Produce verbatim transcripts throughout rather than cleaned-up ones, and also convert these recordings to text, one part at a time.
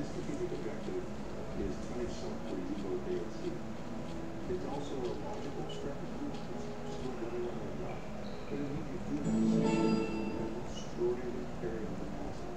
This strategic objective is finish something you both A and C. It's also a logical strategy. It's still running on the dot. But it means you do this and destroy the carrying capacity.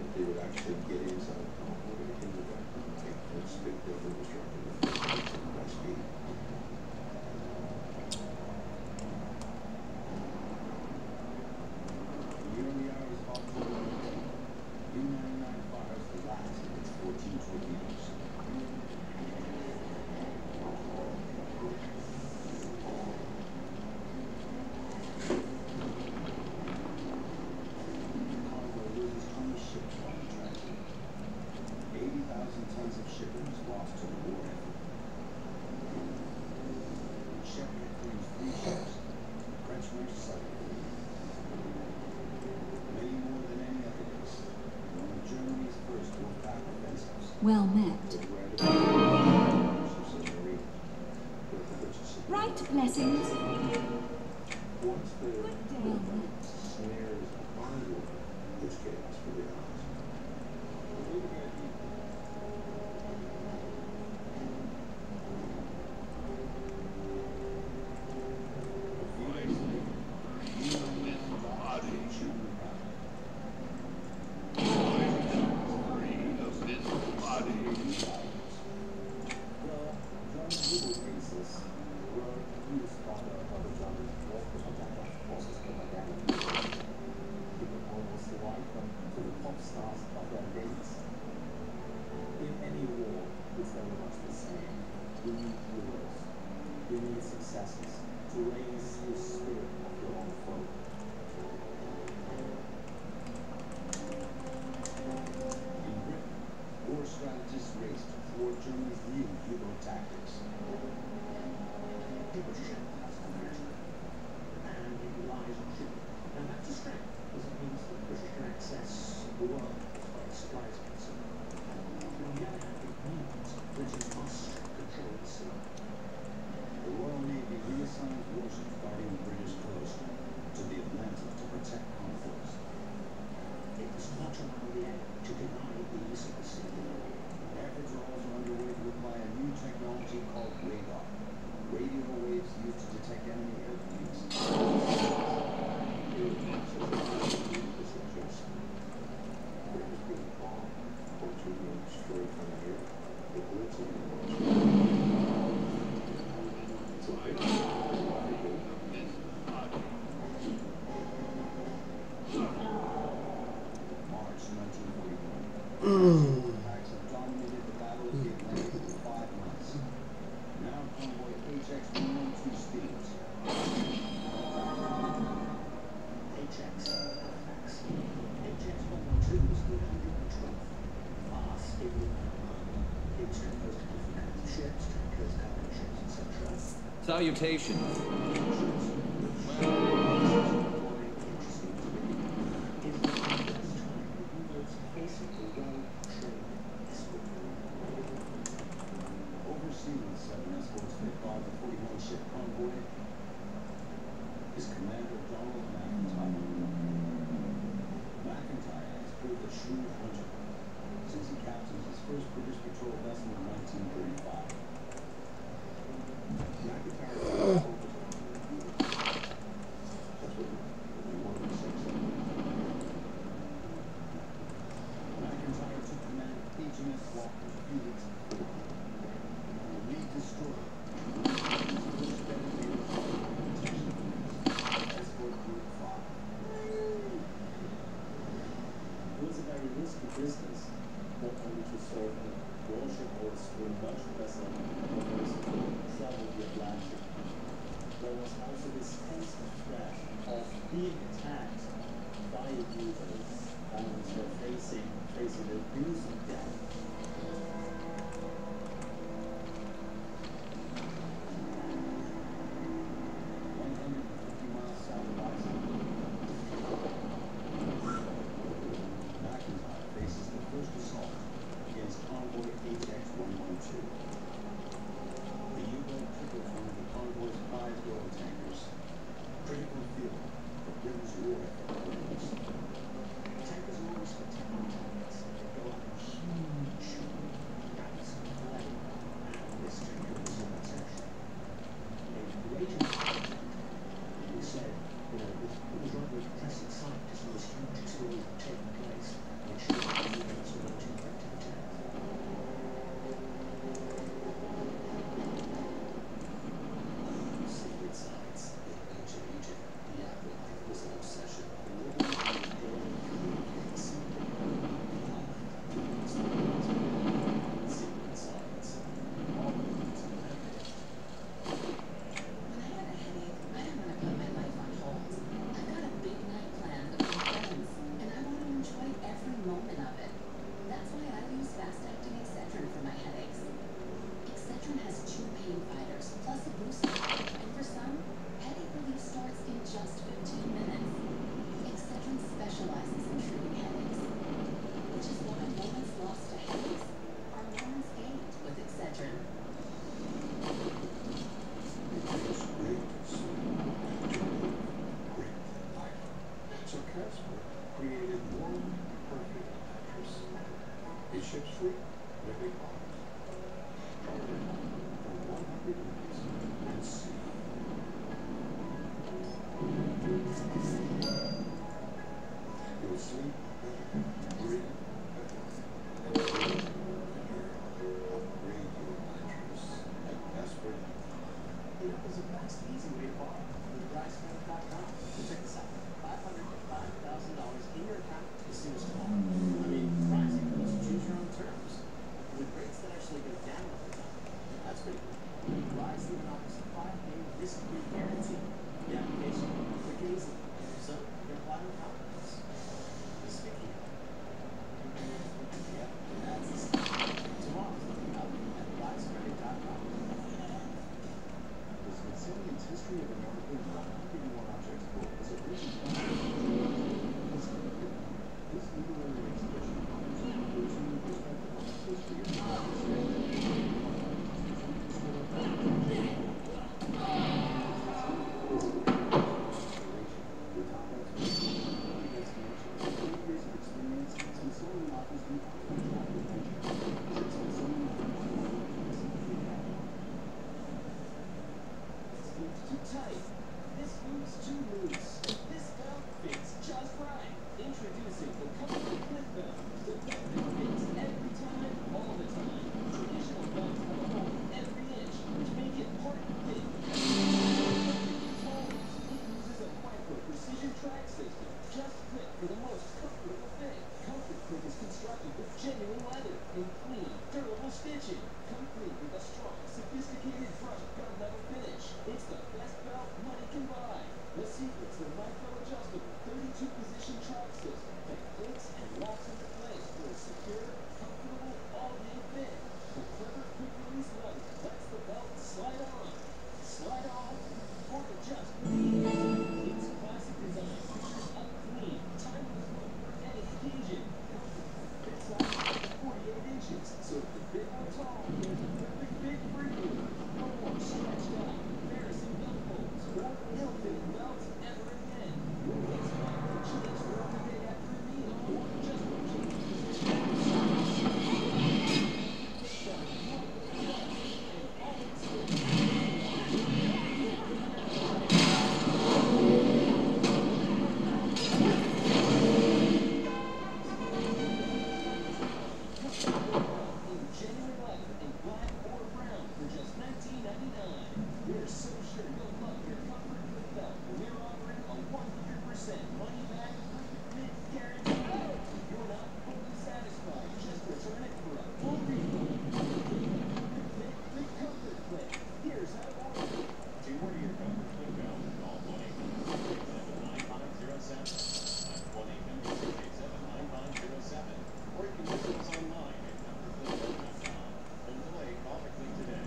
that they would actually get inside the convoy into that like and stick their infrastructure at high speed. The early hours of October U ninety-nine fires the last of its fourteen torpedoes. eighty thousand tons of shipping was lost to the war effort. Shepherd claims three ships, French Winter submarine. Many more than any other base, one of Germany's first Wolfpack offensives. Well met. Right, blessings. Once the Good day. snares a convoy, it's chaos for the Allies. Successes to raise the spirit of your own folk. In Britain, war strategists raced to thwart Germany's new U-boat tactics. The British Empire has an American, and it relies on shipping. Now that's a strength, because it means that the British can access the world as far as supplies are concerned. On the other hand, it means Britain must control the sea. The Royal Navy reassigned warships guarding the British coast to the Atlantic to protect convoys. It does not allow the enemy to deny the use of the sea. Efforts are also underway to apply a new technology called radar. Radio waves used to detect enemy airplanes. March nineteen forty-one. Attacks have dominated the Battle of the Atlantic for five months. Now convoy H X one twelve speeds. H X Halifax. H X one twelve is the one hundred twelfth fast stable army. It's composed of different kinds of ships, tankers, cargo ships, et cetera. Salutations. Overseeing the seven escorts that guard the forty-one ship convoy is Commander Donald McIntyre. McIntyre has proved a shrewd hunter since he captained his first British patrol vessel in nineteen thirty-five. McIntyre that's what we wanted to say. McIntyre took command of H M S Walker a few weeks before. The lead destroyer was dedicated to protection of Escort Group five. It was a very risky business, not only to serve a warship or a swim merchant vessel, but also to travel the Atlantic. There was also this constant threat of being attacked by U-boats and uh, facing facing the abuse of death. one hundred fifty miles south of Iceland, McIntyre faces the first assault against convoy H X one twelve. The U-boat trickled one of the convoy's five oil tankers. Critical fuel for Britain's war effort. ships free, they're big bombers. Chartered for one hundred years and see. You'll sleep better, breathe better, and breathe better. Upgrade your mattress at Casper. You know, there's a fast, easy way to borrow with dry spell dot com. So check this out. five hundred to five thousand dollars in your account as soon as tomorrow. I mean, pricing goes to choose your own terms. With rates that actually go down over time. That's pretty cool. Rise even offers a five-day risk-free guarantee. The application, quick and easy. So, you can apply with confidence. Speaking of, yeah, that's the stuff. Tomorrow's looking up at rise credit dot com. The Smithsonian's History of America one hundred one Objects book is a written This literary exhibition offers a personal perspective on the history of the United States. Too tight. This moves too loose. This belt fits just right. Introducing the Comfort Clip Belt. The belt that fits every time, all the time. Traditional belts have a hole every inch, which make it part fit. It uses a micro precision track system. Just fit for the most comfortable fit. Comfort Clip is constructed with genuine leather and clean, durable stitching, complete with a strong, sophisticated brushed gun level finish. It's the best belt money can buy. The secret's the micro-adjustable thirty-two position track system that clicks and locks into place for a secure, comfortable, all-day fit. The clever quick-release lever lets the belt slide on, slide off, or adjust with ease. Its classic design features a clean, timeless look for any occasion. Comfort fits size up to forty-eight inches, so if you're big or tall, there's a perfect fit for you. No more stretched out, embarrassing belt folds, or ill-fitting belts ever again. It's fine to change for every day after a meal, or just for changing position. Take down one belt, and all its in genuine leather in black or brown for just nineteen ninety-nine. We're so sure you'll love your Comfort Clip Belt. We're offering a one hundred percent money-back perfect fit guarantee. If you're not fully satisfied, just return it for a full refund. Perfect fit with Comfort Clip. Here's how to order. To order your Comfort Clip Belt, call one eight hundred six eight seven nine five zero seven. That's one eight hundred six eight seven nine five zero seven. Or you can visit us online at comfort clip belt dot com. Don't delay, call or click today.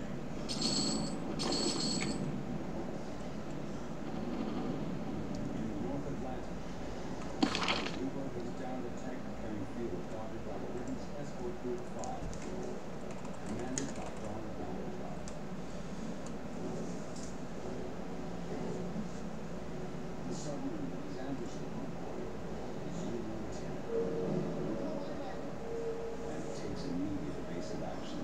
In the North Atlantic, the U-boat is down the tank carrying fuel guarded by the Britain's escort group five, commanded by John Valentine. The submarine is ambushed upon board is U ten and takes immediate evasive action.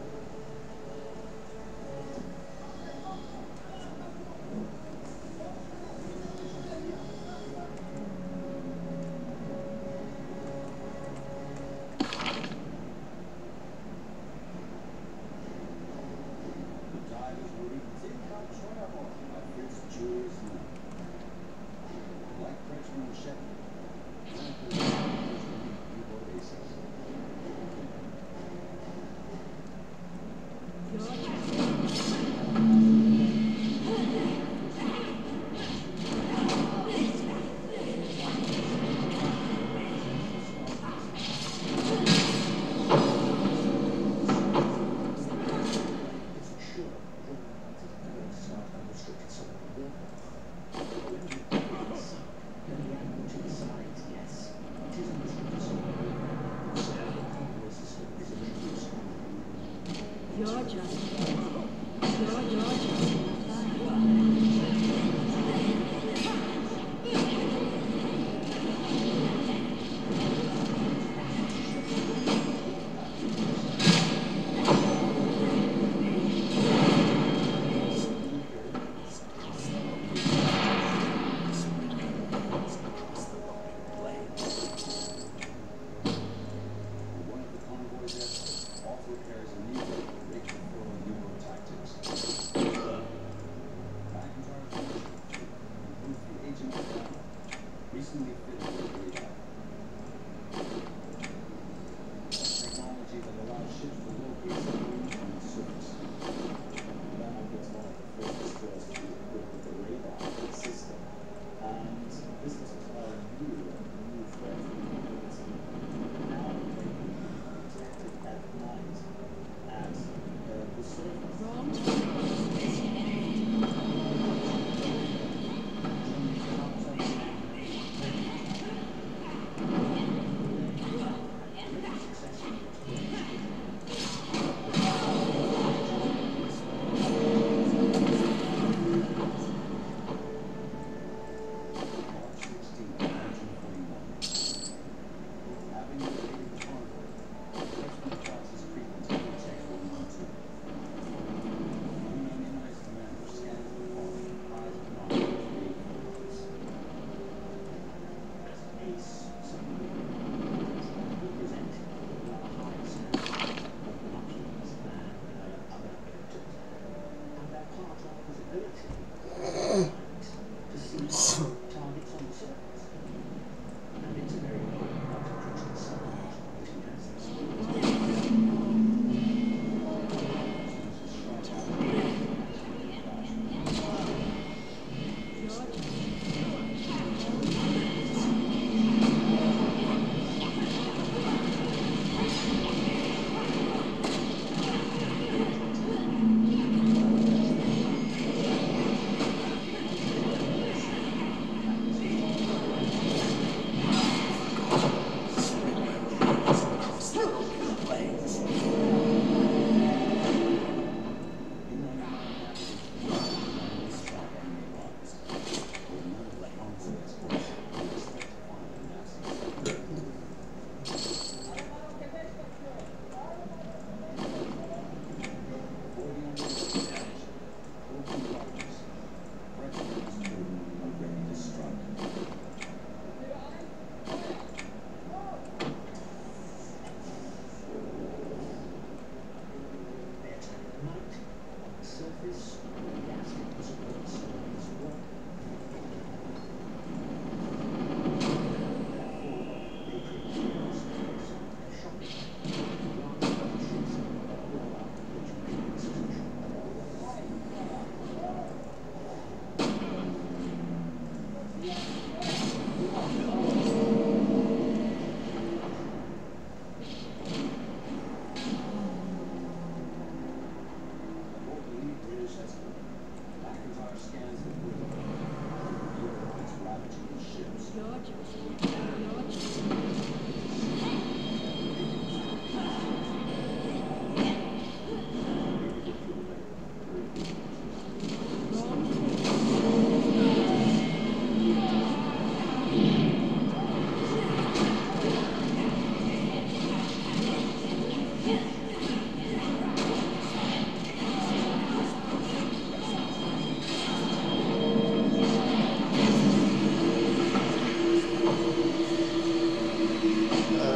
The tide is ready. Incalculable by Fritz Julius Knight. Like Frenchman Shepherd, Franklin is U-boat aces. Sure, everyone wants to start unrestricted summer water. When you get sunk, then the animal to the sides, yes. It is unrestricted summer water. So the convoy system is introduced. You're just. You're, you're just.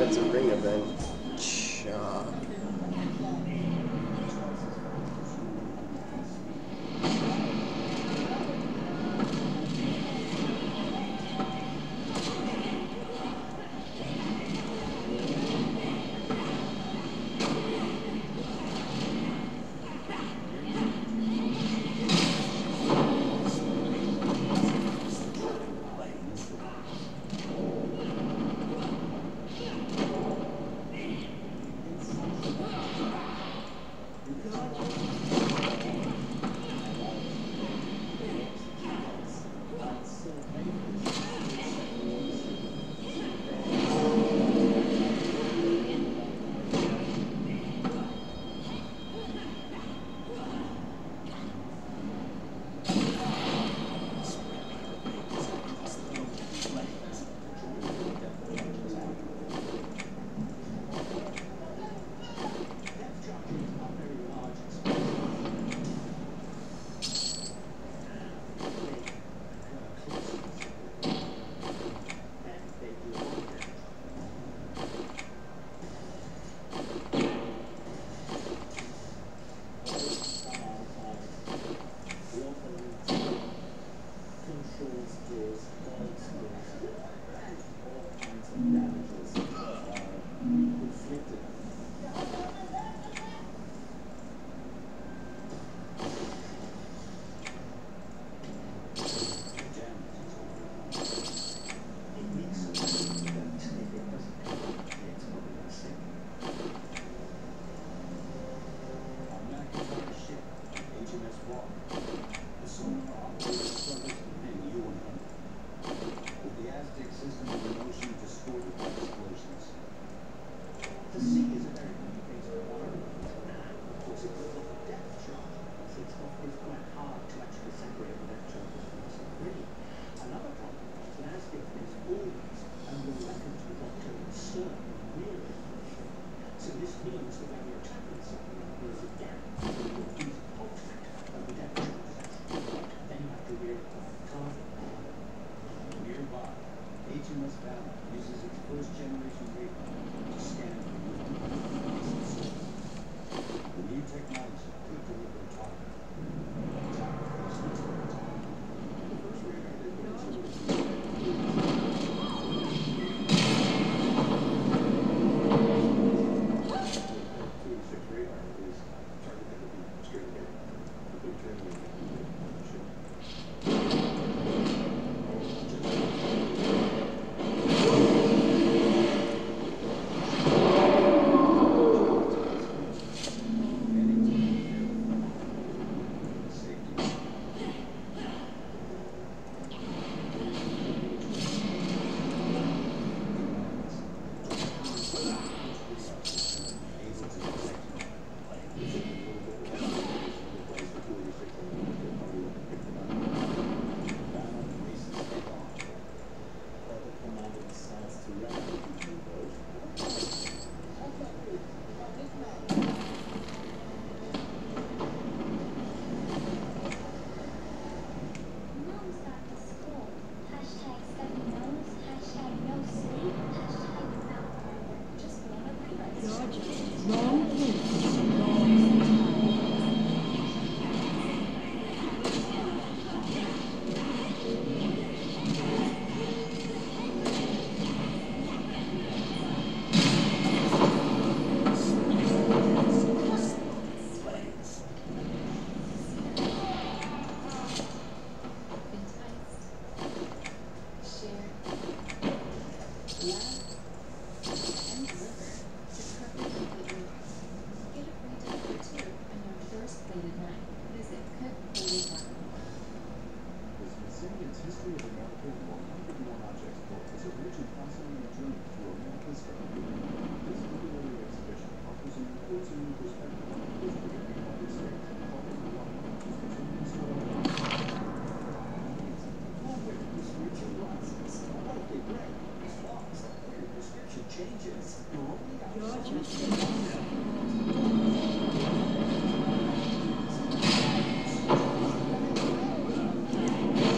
it's a ring event. Cha.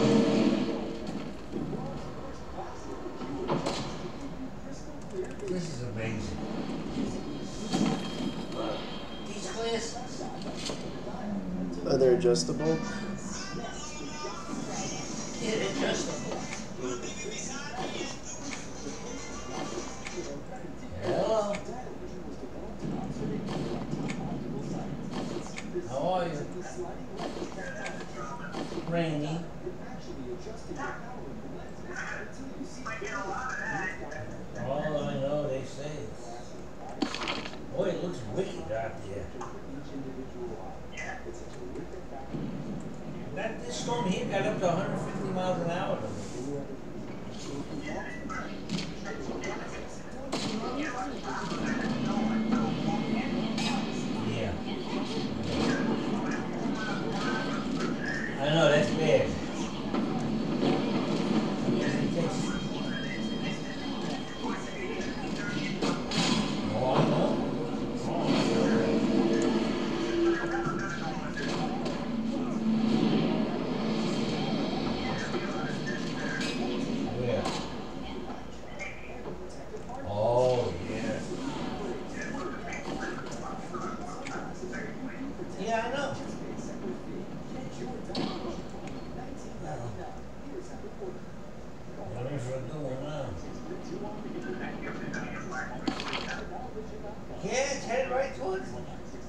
This is is amazing. These glasses. Are they adjustable? Yeah, they're adjustable. Hello. How are you? Rainy. All I know, they say is, boy, it looks wicked out there. That this storm here got up to one hundred fifty miles an hour. Yeah. I know, that's bad. Oh, I know. Where? Oh, yeah. Yeah, I know. Looking for a good one now. Yeah, it's headed right towards me.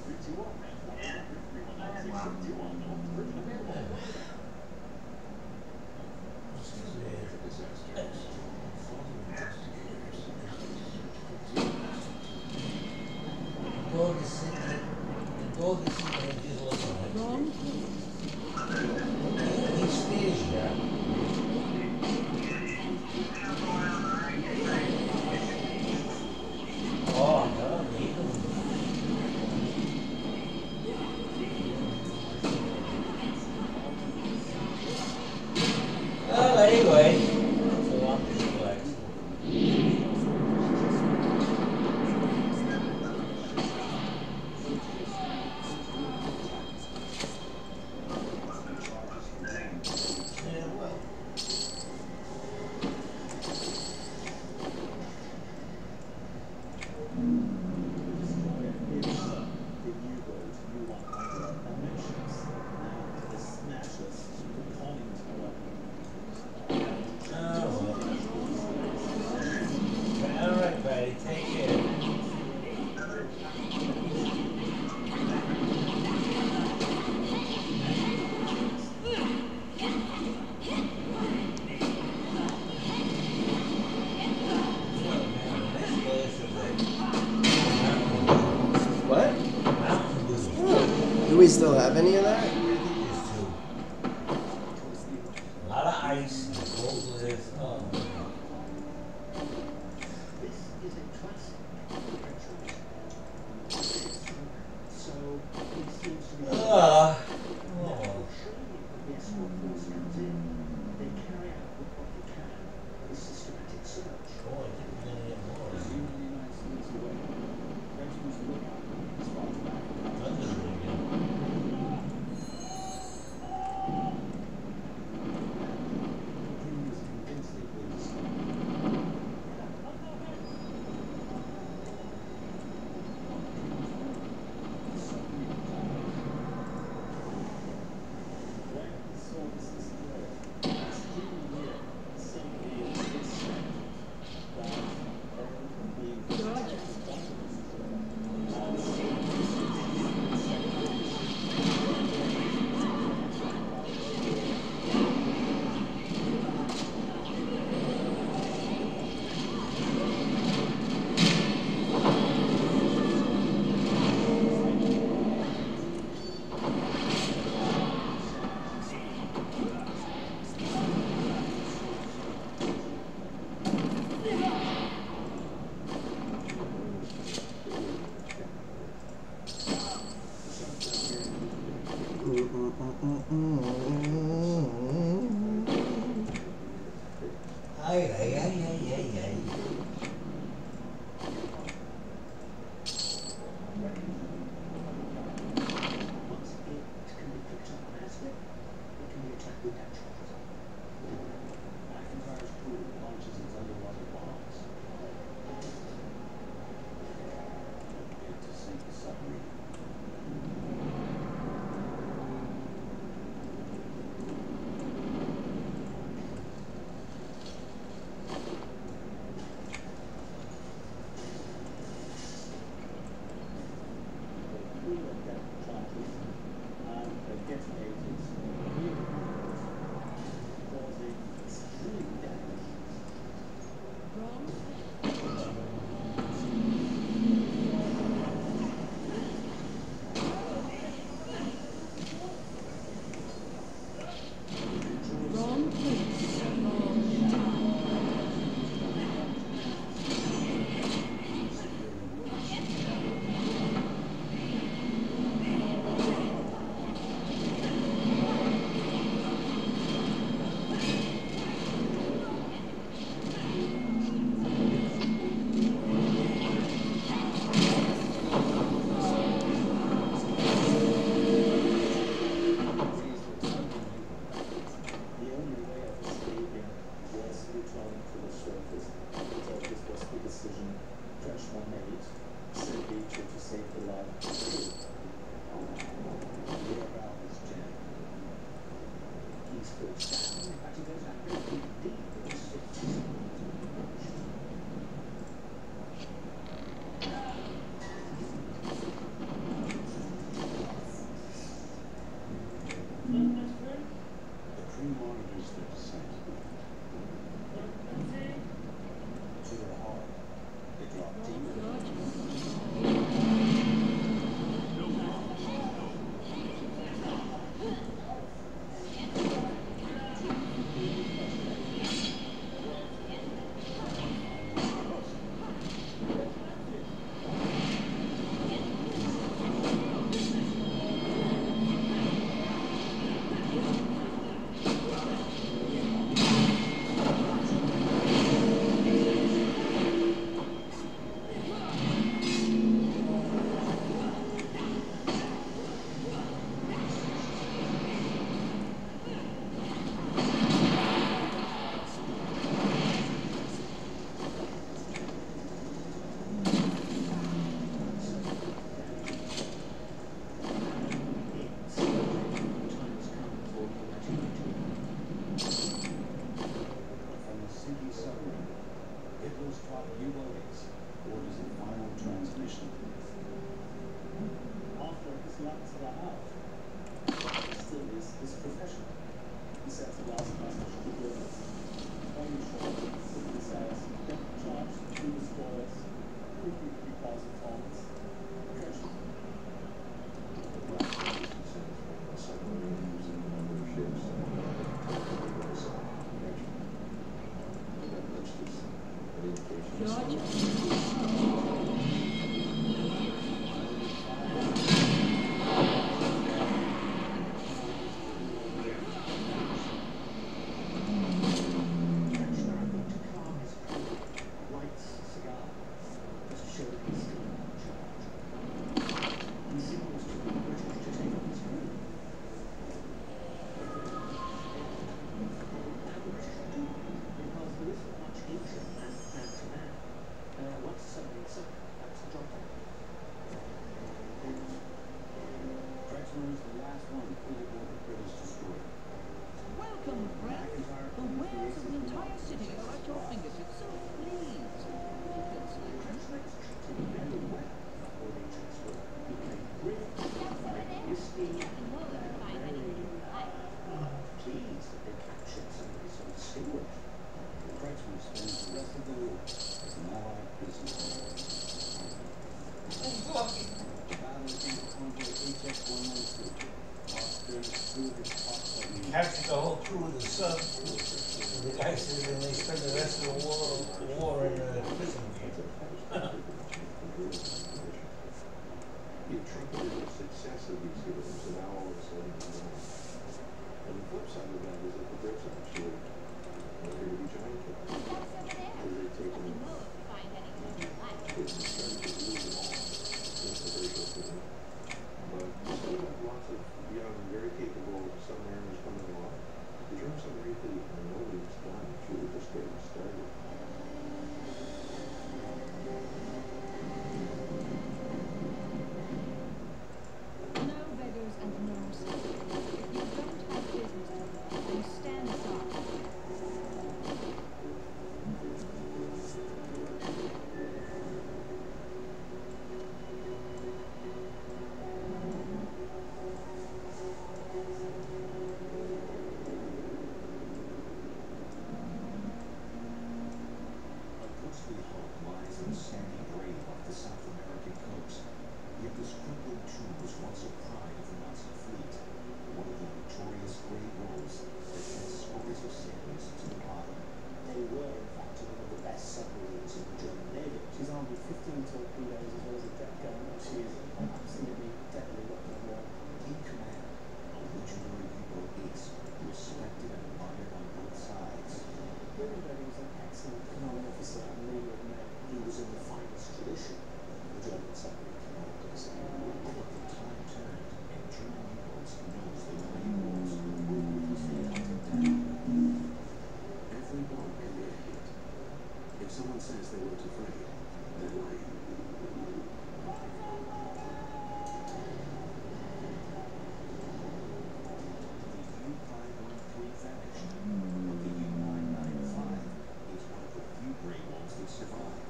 The dog is sitting, the dog is sitting there just looking at you. Wrong. He stares you. Oh, no, he don't. Well, anyway, so I'm just relaxed. Yeah, well. Oh, well. All right, buddy, take care. What? Mountain Dew. Oh, do we still have any of that? A lot of ice and cold glass. Oh, This is a classic French So it seems to be uh, oh. the escort force comes in. They carry out with what they can a systematic search. Boy, I think we're gonna get more. Thunder's gonna get Georgia. Ay, ay, ay, ay, ay, ay. Once it can be picked up on aspect, it can be attacked with that charge. McIntyre's crew launches its underwater bombs. Captured the whole crew of the sub. The guy said then they spent the rest of the war, war in a prison camp. He trumpeted the success of these heroes, and now all of a sudden he's gone. And the flip side of that is that the Brits actually appear to be giant killers. Where they've taken it's starting to lose them all. It's a very short period. But you still have lots of young, very capable submariners coming along. The German submarine fleet are no means done. It's really just getting started. No beggars and no receivers. If you don't have business to do, then stand aside. A ghostly hulk lies in a sandy grave off the South American coast. Yet this crippling tomb was once a pride of the Nazi fleet, one of the notorious grey wolves that shed scores of sailors to the bottom. They were, in fact, one of the best submarines in the German Navy. She's armed with fifteen torpedoes as well as a deck gun. She is absolutely deadly weapon of war. In command, a legendary U-boat ace, respected and admired on both sides. Hillenberg was an excellent commanding officer and leader of men. He was in the finest tradition of the German submarine commanders. But the tide turned, and German U-boats nosed the grey wolves who were ruthlessly hunted down. Every bomb can be a hit. If someone says they weren't afraid, they're lying. The U five one three vanished, but the U nine ninety-five is one of the few grey wolves that survived.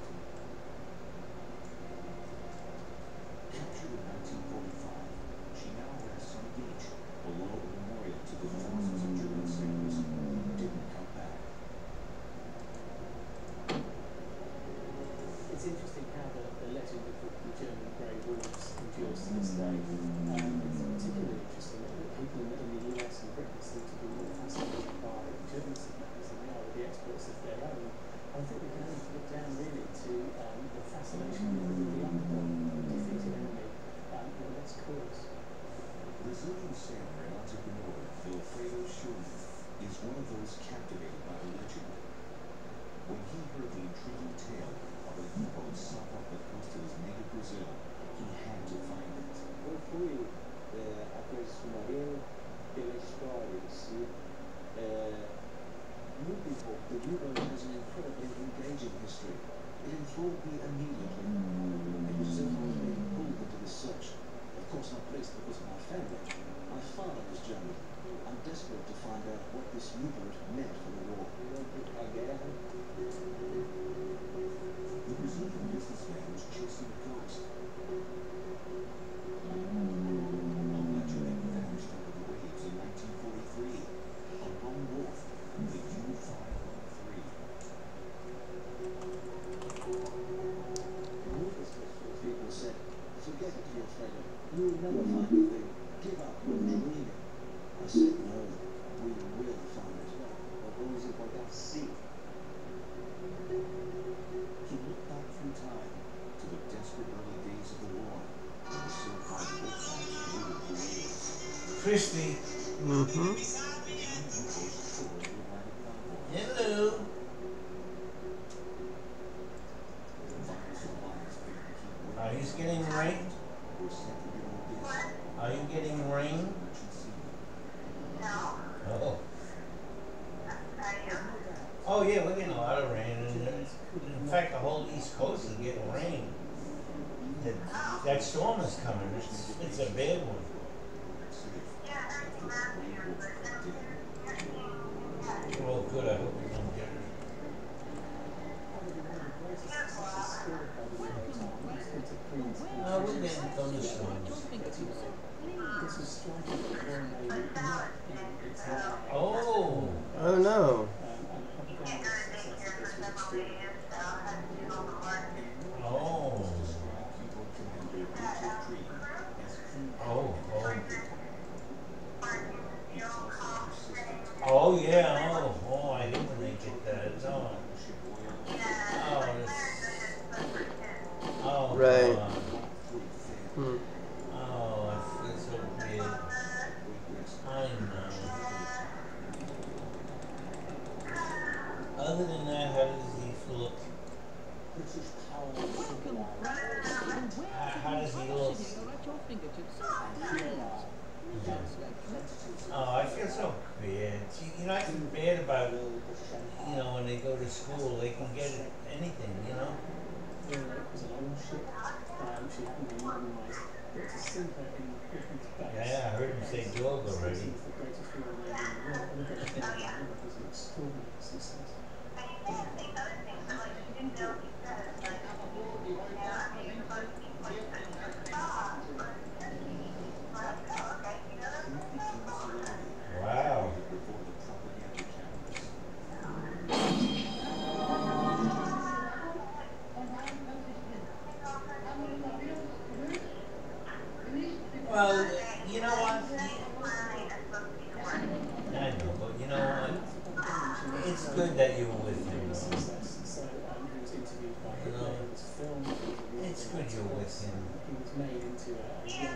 Captured in nineteen forty-five, she now rests on a beach below a memorial to the thousands of German sailors who didn't come back. It's interesting how the, the legend of the, the German grey wolves endures to this day. Um, it's particularly interesting that people in the, in the U S and Britain seem to be more fascinated by German submarines than they are with the exploits of their own. I think we can only put it down really to um, the fascination with the underdog, the defeated enemy, um, and its cause. Brazilian sailor and entrepreneur Wilfredo Schurman is one of those captivated by the legend. When he heard the intriguing tale of a U-boat sunk off the coast of his native Brazil, he had to find it. Eu fui é, atrás do submarino pela história em si. É, muito importante. The U-boat has an incredibly engaging history. It enthralled me immediately. It was as if I was being pulled into the search. Of course, I'm placed because of my family. My father was German. I'm desperate to find out what this U-boat meant for the war. A guerra. The Brazilian businessman was chasing a ghost. A legend that vanished under the waves in nineteen forty-three. A lone wolf, the U five one three. People said, forget it, you're afraid of. You'll never find the thing. Give up, you're dreaming. I said, no, we will find it. Vamos encontrar sim. He looked back through time to the desperate early days of the war when the so-called wolfhounds ruled the waves. Christy. Mm-hmm. Hello. Are you getting rain? Are you getting rain? Oh. Oh yeah, we're getting a lot of rain. And in fact, the whole East Coast is getting rain. That, that storm is coming. It's, it's a bad one. Well, good. I hope you don't get it. Oh, we're getting thunderstorms. This is striking the Royal Navy not in its line. Oh. Oh no. Oh. Oh. Oh. Hmm. Oh, I feel so weird. I know. Other than that, how does he look? British power symbolized How, how does he look? Oh, I feel so bad. See, you know, I feel bad about, you know, when they go to school, they can get anything, you know? It was an old ship. Um, she hadn't been modernised, but to see her in Britain's base. Yeah, I heard him say dog already. She's the greatest woman lady in the world, and the British Navy was an extraordinary success. Wow. before the propaganda cameras. Well, you know what? I know, but you know what? It's good that you were with him. So um, he was interviewed by You Hitler. know, It was filmed. it's good you're with him. He was made into a, a